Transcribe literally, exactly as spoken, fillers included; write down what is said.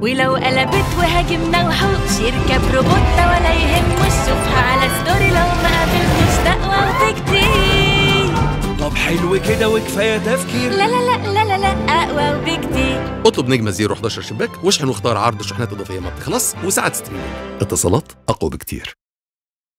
ولو قلبت وهاجمنا وحوش يركب روبوتة ولا يهمش، شوفها على ستوري لو ما قابلتش تقوى وبكتير. طب حلو كده وكفاية تفكير. لا لا لا لا لا لا أقوى وبكتير. اطلب نجمة زيرو حداشر شباك واشحن واختار عرض شحنات إضافية ما بتخلص وساعة ستريمينج. اتصالات أقوى بكتير.